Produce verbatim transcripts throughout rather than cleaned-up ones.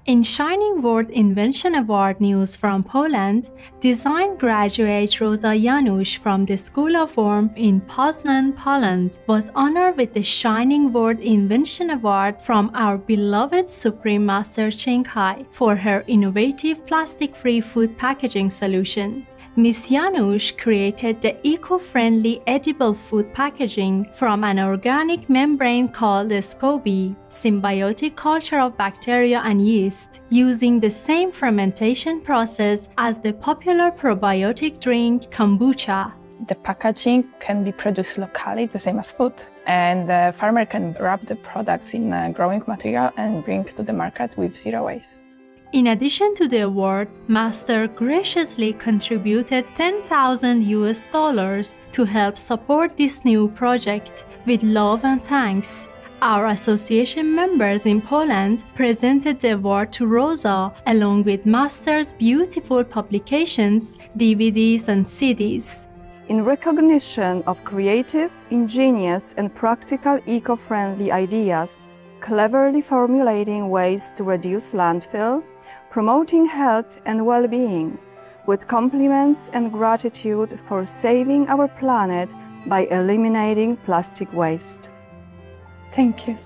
In Shining World Invention Award news from Poland, design graduate Rosa Janusz from the School of Warmth in Poznan, Poland, was honored with the Shining World Invention Award from our beloved Supreme Master Ching Hai for her innovative plastic-free food packaging solution. Miz Janusz created the eco-friendly edible food packaging from an organic membrane called the SCOBY, symbiotic culture of bacteria and yeast, using the same fermentation process as the popular probiotic drink kombucha. The packaging can be produced locally, the same as food, and the farmer can wrap the products in uh, growing material and bring to the market with zero waste. In addition to the award, Master graciously contributed ten thousand U S dollars to help support this new project. With love and thanks, our association members in Poland presented the award to Rosa along with Master's beautiful publications, D V Ds and C Ds. In recognition of creative, ingenious and practical eco-friendly ideas, cleverly formulating ways to reduce landfill, promoting health and well-being, with compliments and gratitude for saving our planet by eliminating plastic waste. Thank you.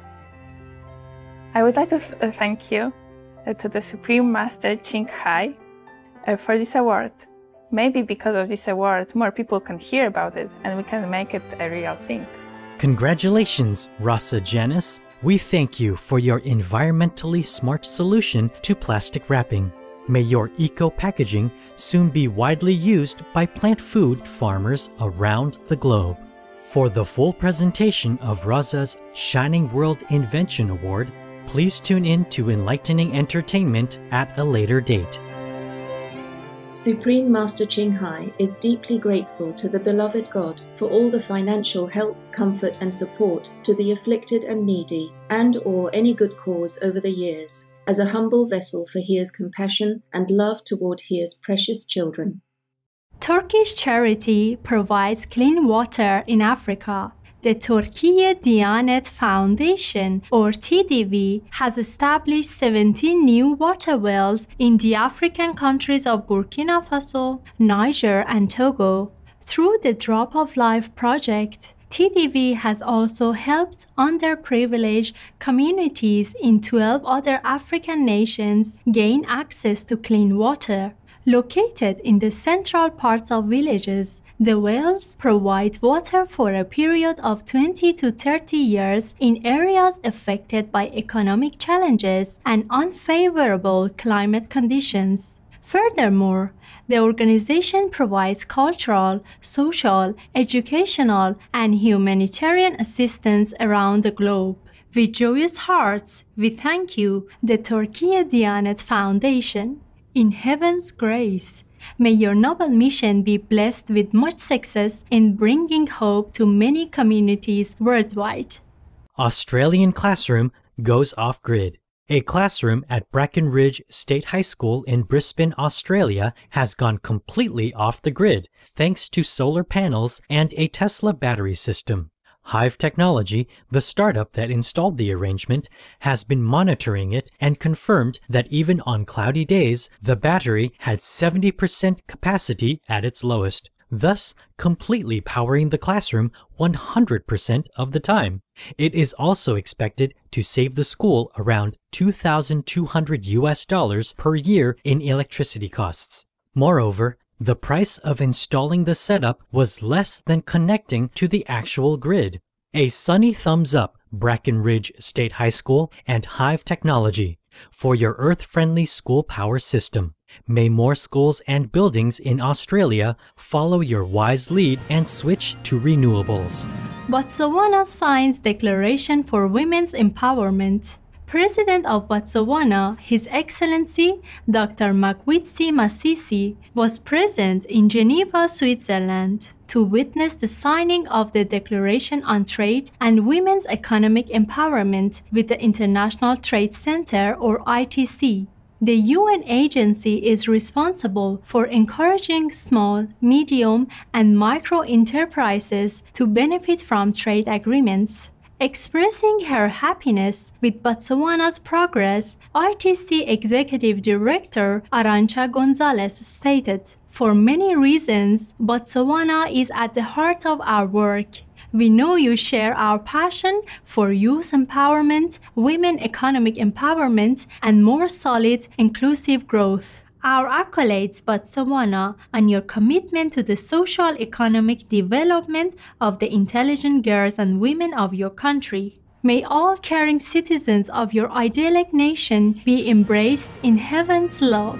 I would like to uh, thank you uh, to the Supreme Master Ching Hai uh, for this award. Maybe because of this award, more people can hear about it and we can make it a real thing. Congratulations, Rosa Janusz. We thank you for your environmentally smart solution to plastic wrapping. May your eco-packaging soon be widely used by plant food farmers around the globe. For the full presentation of Rosa's Shining World Invention Award, please tune in to Enlightening Entertainment at a later date. Supreme Master Ching Hai is deeply grateful to the beloved God for all the financial help, comfort and support to the afflicted and needy and or any good cause over the years, as a humble vessel for His compassion and love toward His precious children. Turkish charity provides clean water in Africa. The Türkiye Diyanet Foundation, or T D V, has established seventeen new water wells in the African countries of Burkina Faso, Niger, and Togo. Through the Drop of Life project, T D V has also helped underprivileged communities in twelve other African nations gain access to clean water. Located in the central parts of villages, the wells provide water for a period of twenty to thirty years in areas affected by economic challenges and unfavorable climate conditions. Furthermore, the organization provides cultural, social, educational, and humanitarian assistance around the globe. With joyous hearts, we thank you, the Türkiye Diyanet Foundation. In heaven's grace, may your noble mission be blessed with much success in bringing hope to many communities worldwide. Australian classroom goes off-grid. A classroom at Brackenridge State High School in Brisbane, Australia has gone completely off the grid thanks to solar panels and a Tesla battery system. Hive Technology, the startup that installed the arrangement, has been monitoring it and confirmed that even on cloudy days, the battery had seventy percent capacity at its lowest, thus completely powering the classroom one hundred percent of the time. It is also expected to save the school around two thousand two hundred U S dollars per year in electricity costs. Moreover, the price of installing the setup was less than connecting to the actual grid. A sunny thumbs up, Brackenridge State High School and Hive Technology, for your earth-friendly school power system. May more schools and buildings in Australia follow your wise lead and switch to renewables. Botswana signs Declaration for Women's Empowerment. President of Botswana, His Excellency Doctor Mokgweetsi Masisi, was present in Geneva, Switzerland, to witness the signing of the Declaration on Trade and Women's Economic Empowerment with the International Trade Center, or I T C. The U N agency is responsible for encouraging small, medium, and micro enterprises to benefit from trade agreements. Expressing her happiness with Botswana's progress, R T C Executive Director Arantxa Gonzalez stated, "For many reasons, Botswana is at the heart of our work. We know you share our passion for youth empowerment, women economic empowerment, and more solid, inclusive growth. Our accolades, Botswana, on your commitment to the social economic development of the intelligent girls and women of your country. May all caring citizens of your idyllic nation be embraced in heaven's love."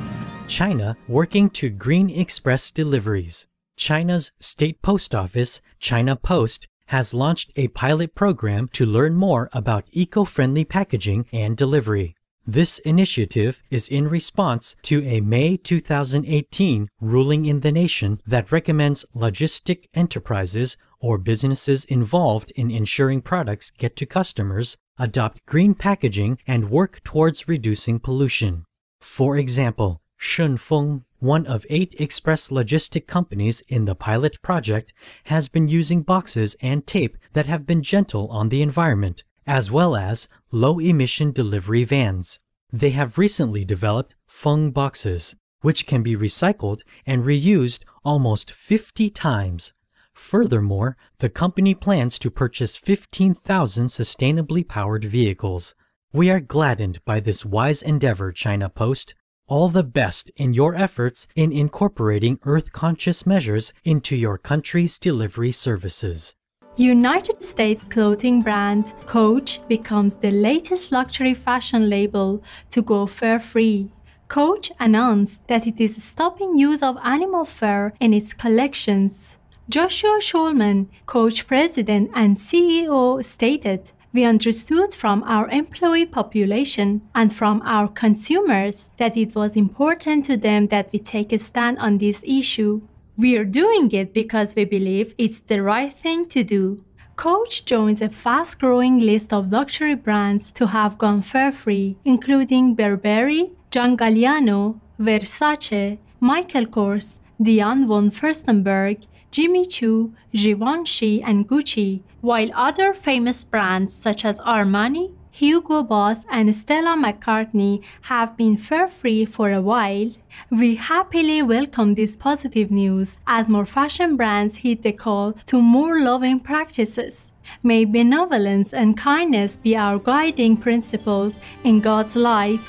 China working to green express deliveries. China's state post office, China Post, has launched a pilot program to learn more about eco-friendly packaging and delivery. This initiative is in response to a May two thousand eighteen ruling in the nation that recommends logistic enterprises or businesses involved in ensuring products get to customers adopt green packaging and work towards reducing pollution. For example, Shunfeng, one of eight express logistic companies in the pilot project, has been using boxes and tape that have been gentle on the environment, as well as low-emission delivery vans. They have recently developed Feng boxes, which can be recycled and reused almost fifty times. Furthermore, the company plans to purchase fifteen thousand sustainably powered vehicles. We are gladdened by this wise endeavor, China Post. All the best in your efforts in incorporating Earth-conscious measures into your country's delivery services. United States clothing brand Coach becomes the latest luxury fashion label to go fur-free. Coach announced that it is stopping use of animal fur in its collections. Joshua Schulman, Coach president and C E O, stated, "We understood from our employee population and from our consumers that it was important to them that we take a stand on this issue. We are doing it because we believe it's the right thing to do." Coach joins a fast-growing list of luxury brands to have gone fur-free, including Burberry, John Galliano, Versace, Michael Kors, Diane von Furstenberg, Jimmy Choo, Givenchy, and Gucci, while other famous brands such as Armani, Hugo Boss, and Stella McCartney have been fur-free for a while. We happily welcome this positive news as more fashion brands heed the call to more loving practices. May benevolence and kindness be our guiding principles in God's light.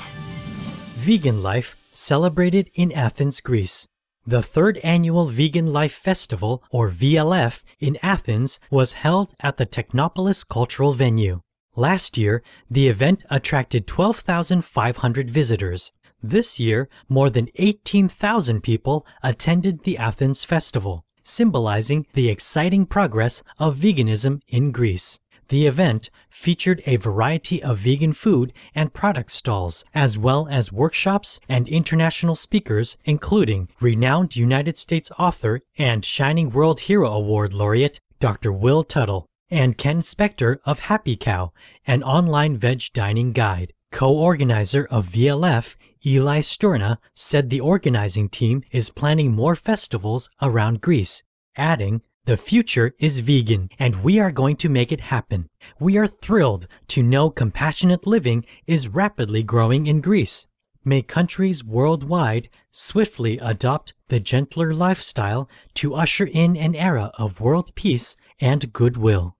Vegan Life celebrated in Athens, Greece. The third annual Vegan Life Festival, or V L F, in Athens was held at the Technopolis Cultural Venue. Last year, the event attracted twelve thousand five hundred visitors. This year, more than eighteen thousand people attended the Athens Festival, symbolizing the exciting progress of veganism in Greece. The event featured a variety of vegan food and product stalls, as well as workshops and international speakers, including renowned United States author and Shining World Hero Award laureate Doctor Will Tuttle, and Ken Spector of Happy Cow, an online veg dining guide. Co-organizer of V L F, Eli Sturna, said the organizing team is planning more festivals around Greece, adding, "The future is vegan, and we are going to make it happen. We are thrilled to know compassionate living is rapidly growing in Greece. May countries worldwide swiftly adopt the gentler lifestyle to usher in an era of world peace and goodwill."